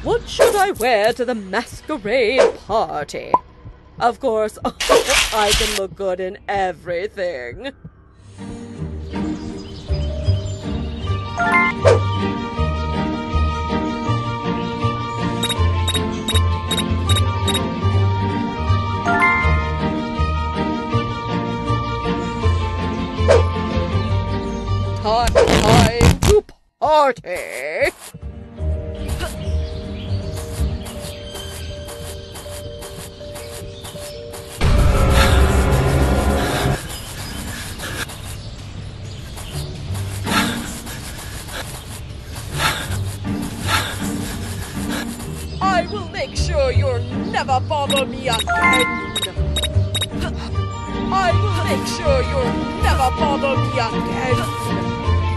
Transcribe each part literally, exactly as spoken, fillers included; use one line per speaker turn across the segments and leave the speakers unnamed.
What should I wear to the masquerade party? Of course, I can look good in everything. Time, time to party! I will make sure you'll never bother me again! I will make sure you'll never bother me again!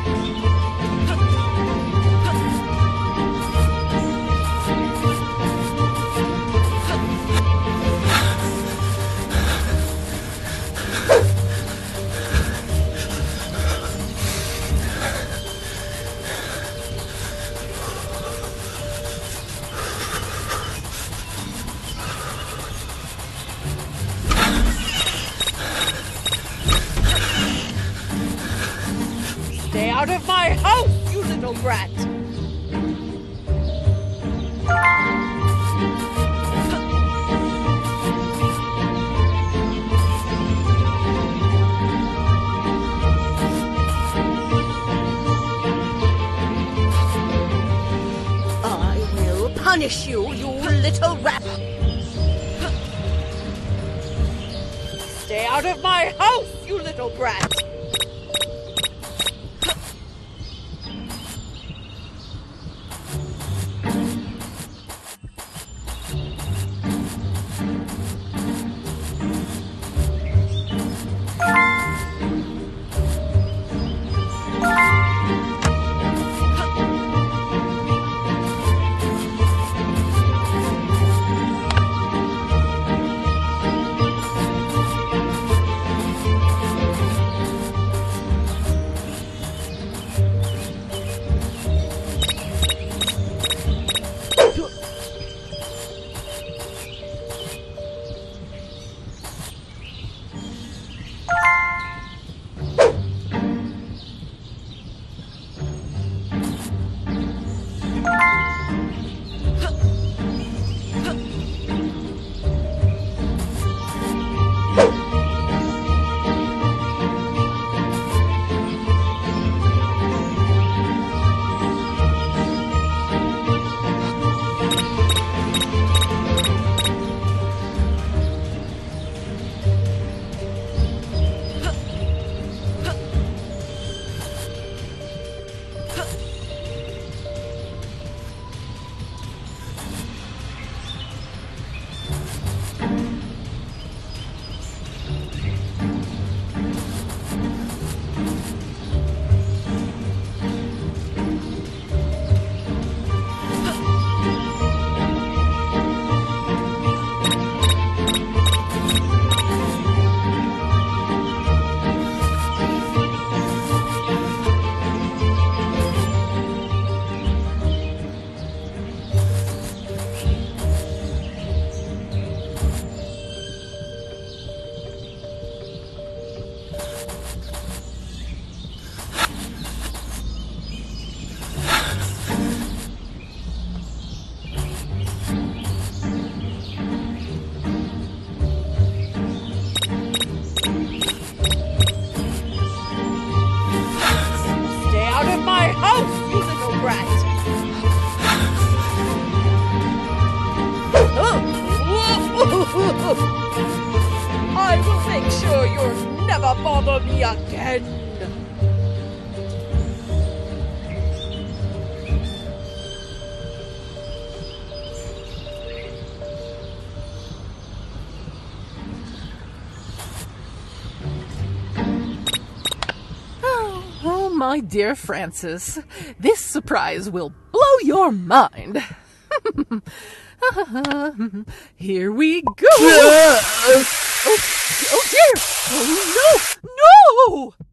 Stay out of my house, you little brat! I will punish you, you little rat! Stay out of my house, you little brat! I will make sure you'll never bother me again.
Oh, my dear Francis, this surprise will blow your mind. Here we go. oh, oh dear! Oh no! No!